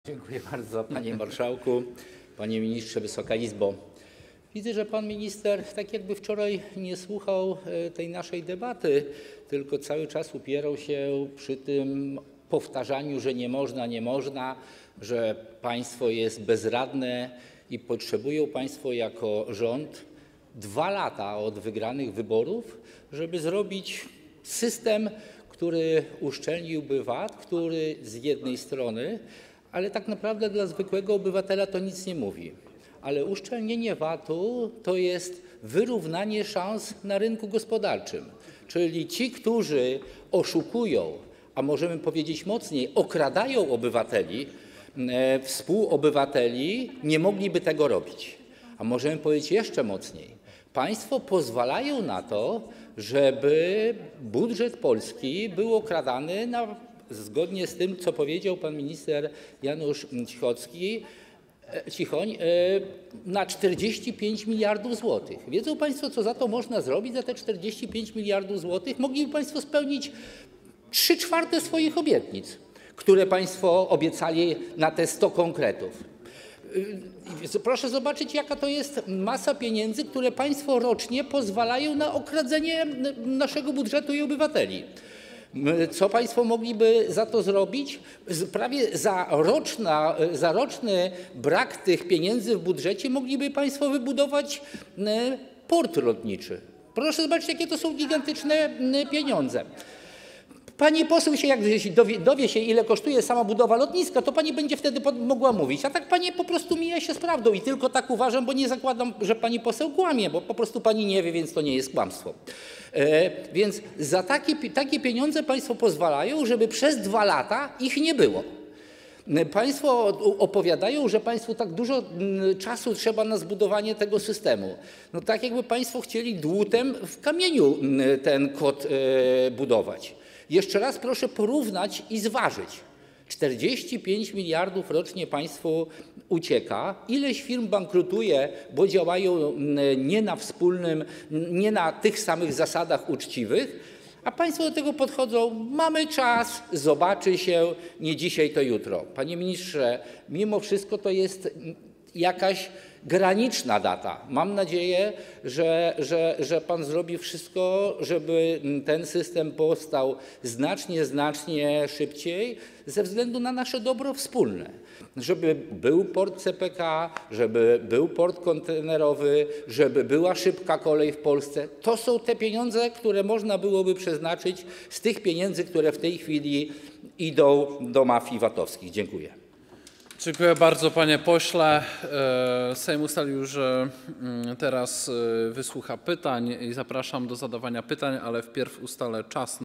Dziękuję bardzo, panie marszałku, panie ministrze, Wysoka Izbo. Widzę, że pan minister tak jakby wczoraj nie słuchał tej naszej debaty, tylko cały czas upierał się przy tym powtarzaniu, że nie można, że państwo jest bezradne i potrzebują państwo jako rząd 2 lata od wygranych wyborów, żeby zrobić system, który uszczelniłby VAT, który z jednej strony, ale tak naprawdę dla zwykłego obywatela to nic nie mówi. Ale uszczelnienie VAT-u to jest wyrównanie szans na rynku gospodarczym. Czyli ci, którzy oszukują, a możemy powiedzieć mocniej, okradają obywateli, współobywateli, nie mogliby tego robić. A możemy powiedzieć jeszcze mocniej. Państwo pozwalają na to, żeby budżet Polski był okradany zgodnie z tym, co powiedział pan minister Janusz Cichoń, na 45 miliardów złotych. Wiedzą państwo, co za to można zrobić, za te 45 miliardów złotych? Mogliby państwo spełnić 3/4 swoich obietnic, które państwo obiecali na te 100 konkretów. Proszę zobaczyć, jaka to jest masa pieniędzy, które państwo rocznie pozwalają na okradzenie naszego budżetu i obywateli. Co państwo mogliby za to zrobić? Prawie za roczny brak tych pieniędzy w budżecie mogliby państwo wybudować port lotniczy. Proszę zobaczyć, jakie to są gigantyczne pieniądze. Pani poseł jak dowie się, ile kosztuje sama budowa lotniska, to pani będzie wtedy mogła mówić. A tak pani po prostu mija się z prawdą i tylko tak uważam, bo nie zakładam, że pani poseł kłamie, bo po prostu pani nie wie, więc to nie jest kłamstwo. Więc za takie pieniądze państwo pozwalają, żeby przez 2 lata ich nie było. Państwo opowiadają, że państwu tak dużo czasu trzeba na zbudowanie tego systemu. No tak jakby państwo chcieli dłutem w kamieniu ten kod budować. Jeszcze raz proszę porównać i zważyć. 45 miliardów rocznie państwu ucieka. Ileś firm bankrutuje, bo działają nie na tych samych zasadach uczciwych, a państwo do tego podchodzą, mamy czas, zobaczy się, nie dzisiaj, to jutro. Panie ministrze, mimo wszystko to jest jakaś graniczna data. Mam nadzieję, że pan zrobi wszystko, żeby ten system powstał znacznie szybciej ze względu na nasze dobro wspólne. Żeby był port CPK, żeby był port kontenerowy, żeby była szybka kolej w Polsce. To są te pieniądze, które można byłoby przeznaczyć z tych pieniędzy, które w tej chwili idą do mafii VAT-owskich. Dziękuję. Dziękuję bardzo, panie pośle. Sejm ustalił, że teraz wysłucha pytań i zapraszam do zadawania pytań, ale wpierw ustalę czas.